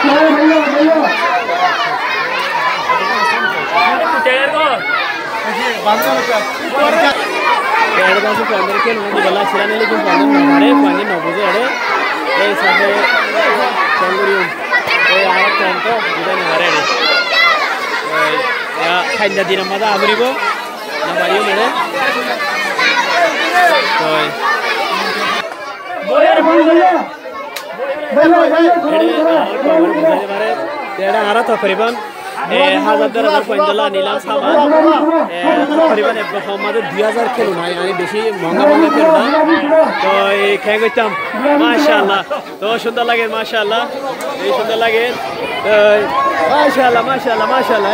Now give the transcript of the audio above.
नीलाम सामान तकरीबन 2000 खेल ना यानी बेशी महंगा महंगा खेल ना तो खेल करताम माशाल्लाह तो सुंदर लगे माशाल्लाह ये सुंदर लगे माशाल्लाह माशाल्लाह माशाल्लाह